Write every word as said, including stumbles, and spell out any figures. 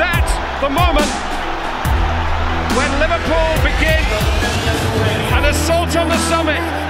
that the moment when Liverpool begin an assault on the summit?